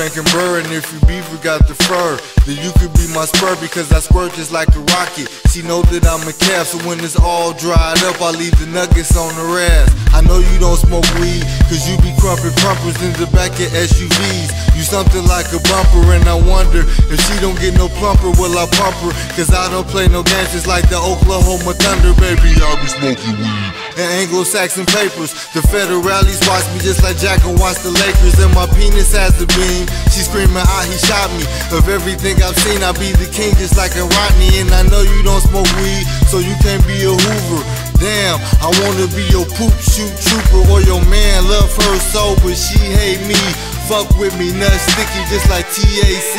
drinking burr, and if you beaver got the fur, then you could be my spur because I squirt just like a rocket. She know that I'm a calf, so when it's all dried up, I leave the nuggets on the ass. I know you don't smoke weed, cause you be crumping crumpers in the back of SUVs. You something like a bumper, and I wonder if she don't get no plumper, will I pump her? Cause I don't play no games just like the Oklahoma Thunder, baby. I be smoking weed and Anglo-Saxon papers. The federales watch me just like Jack and watch the Lakers, and my penis has the beam. She screaming, ah, he shot me. Of everything I've seen, I be the king just like a Rodney. And I know you don't smoke weed, so you can't be a Hoover. Damn, I wanna be your poop shoot trooper, or your man love her so, but she hate me. Fuck with me, nut sticky just like TAC.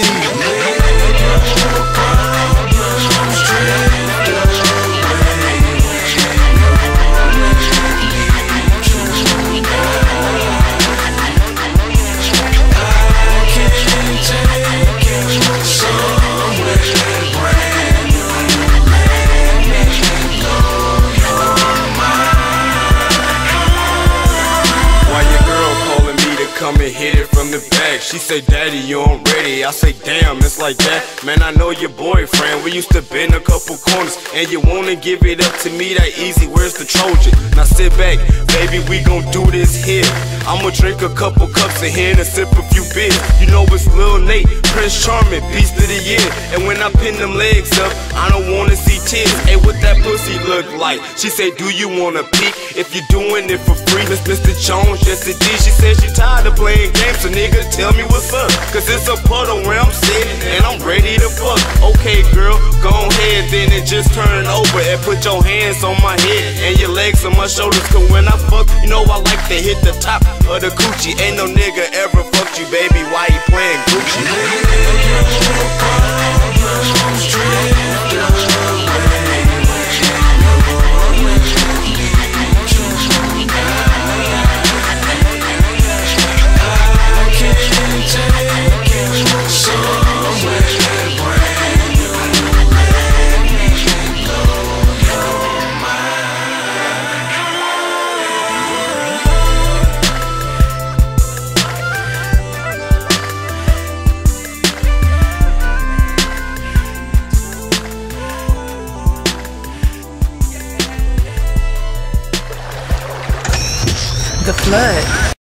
Come and hit it from the back. She say, daddy, you ain't ready. I say, damn, it's like that. Man, I know your boyfriend. We used to bend a couple corners, and you wanna give it up to me that easy. Where's the Trojan? Now sit back, baby, we gon' do this here. I'ma drink a couple cups of Hen and sip a few beers. You know it's Lil Nate, Prince Charming, Beast of the Year. And when I pin them legs up, I don't wanna see tears. Hey, what that pussy look like? She say, do you wanna peek? If you're doing it for free, Mr. Jones, yes it did. She said she tired of playing games, so nigga, tell me what's up. Cause it's a puddle where I'm sitting, and I'm ready to fuck. Okay, girl, go ahead then and just turn over and put your hands on my head and your legs on my shoulders. Cause when I fuck, you know I like to hit the top of the coochie. Ain't no nigga ever fucked you, baby, why you playing Gucci? The Flood.